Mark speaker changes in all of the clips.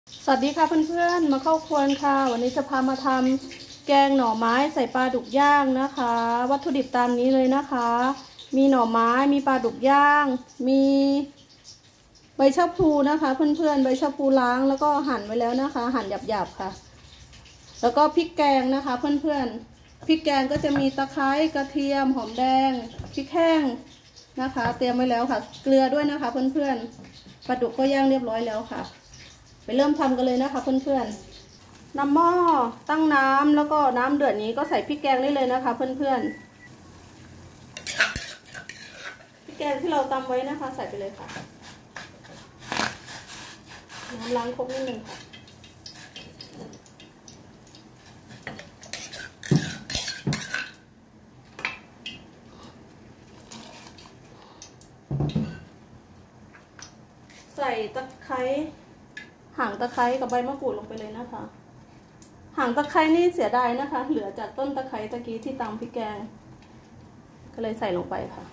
Speaker 1: สวัสดีค่ะเพื่อนๆมาเข้าครัวค่ะวันนี้จะพามาทำแกงหน่อไม้ใส่ปลาดุกย่างนะคะวัตถุดิบตามนี้เลยนะคะมีหน่อไม้มีปลาดุกย่างมีใบชะพลูนะคะเพื่อนๆใบชะพลูล้างแล้วก็หั่นไว้แล้วนะคะหั่นหยาบๆค่ะแล้วก็พริกแกงนะคะเพื่อนๆพริกแกงก็จะมีตะไคร้กระเทียมหอมแดงพริกแห้งนะคะเตรียมไว้แล้วค่ะเกลือด้วยนะคะเพื่อนๆปลาดุกก็ย่างเรียบร้อยแล้วค่ะไปเริ่มทำกันเลยนะคะเพื่อนๆน้ำหม้อตั้งน้ำแล้วก็น้ำเดือดนี้ก็ใส่พริกแกงได้เลยนะคะเพื่อนๆพริกแกงที่เราตำไว้นะคะใส่ไปเลยค่ะน้ำล้างครกนิดนึงค่ะใส่ตะไคร้หางตะไคร้กับใบมะกรูดลงไปเลยนะคะหางตะไคร้นี่เสียดายนะคะเหลือจากต้นตะไคร้ตะกี้ที่ตำพริกแกงก็เลยใส่ลงไปค่ะ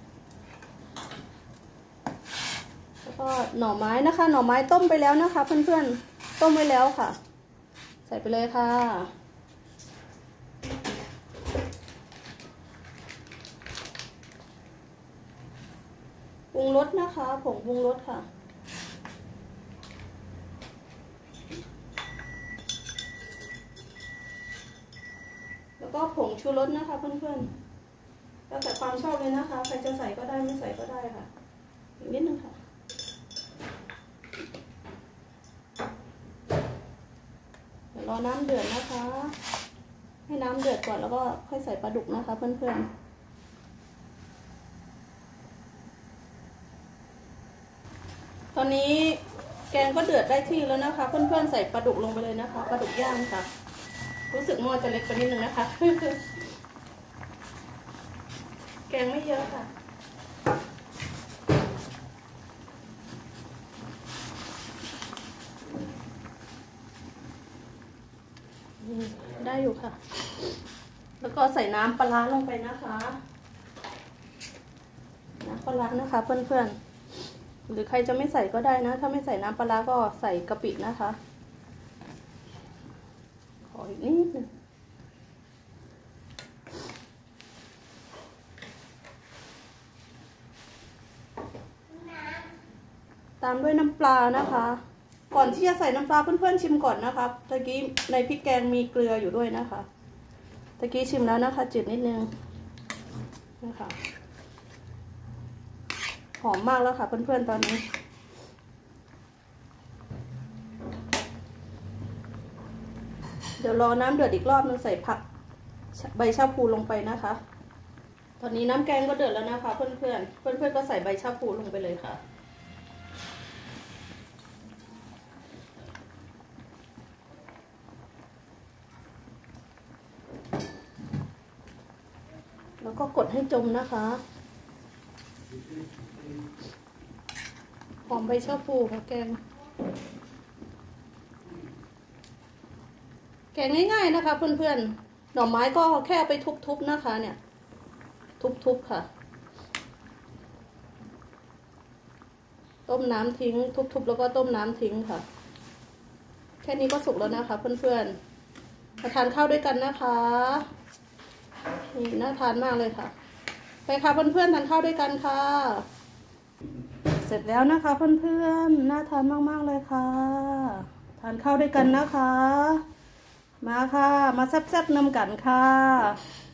Speaker 1: แล้วก็หน่อไม้นะคะหน่อไม้ต้มไปแล้วนะคะเพื่อนๆต้มไว้แล้วค่ะใส่ไปเลยค่ะปรุงรสนะคะผงปรุงรสค่ะแล้วก็ผงชูรสนะคะเพื่อนๆแล้วแต่ความชอบเลยนะคะใครจะใส่ก็ได้ไม่ใส่ก็ได้ค่ะอีกนิดนึงค่ะเดี๋ยวรอน้ำเดือดนะคะให้น้ำเดือดก่อนแล้วก็ค่อยใส่ปลาดุกนะคะเพื่อนๆตอนนี้แกงก็เดือดได้ที่แล้วนะคะเพื่อนๆใส่ปลาดุกลงไปเลยนะคะปลาดุกย่างค่ะรู้สึกหม้อจะเล็กไปนิดนึงนะคะแกงไม่เยอะค่ะได้อยู่ค่ะแล้วก็ใส่น้ำปลาร้าลงไปนะคะน้ำปลาร้านะคะเพื่อนๆหรือใครจะไม่ใส่ก็ได้นะถ้าไม่ใส่น้ำปลาร้าก็ใส่กะปินะคะขออีกนิดนึงตามด้วยน้ำปลานะคะก่อนที่จะใส่น้ำปลาเพื่อนๆชิมก่อนนะคะตะกี้ในพริกแกงมีเกลืออยู่ด้วยนะคะตะกี้ชิมแล้วนะคะจืดนิดนึงนะคะหอมมากแล้วค่ะเพื่อนๆตอนนี้เดี๋ยวรอน้ำเดือดอีกรอบนึงใส่ผักใบชะพลูลงไปนะคะตอนนี้น้ำแกงก็เดือดแล้วนะคะเพื่อนๆก็ใส่ใบชะพลูลงไปเลยค่ะแล้วก็กดให้จมนะคะหอมใบชะพลูค่ะแกงง่ายๆนะคะเพื่อนๆหน่อไม้ก็แค่ไปทุบๆนะคะเนี่ยทุบๆค่ะต้มน้ำทิ้งทุบๆแล้วก็ต้มน้ำทิ้งค่ะแค่นี้ก็สุกแล้วนะคะเพื่อนๆมาทานข้าวด้วยกันนะคะนี่น่าทานมากเลยค่ะไปค่ะเพื่อนๆทานข้าวด้วยกันค่ะเสร็จแล้วนะคะเพื่อนๆน่าทานมากๆเลยค่ะทานข้าวด้วยกันนะคะมาค่ะมาแซ่บๆนำกันค่ะ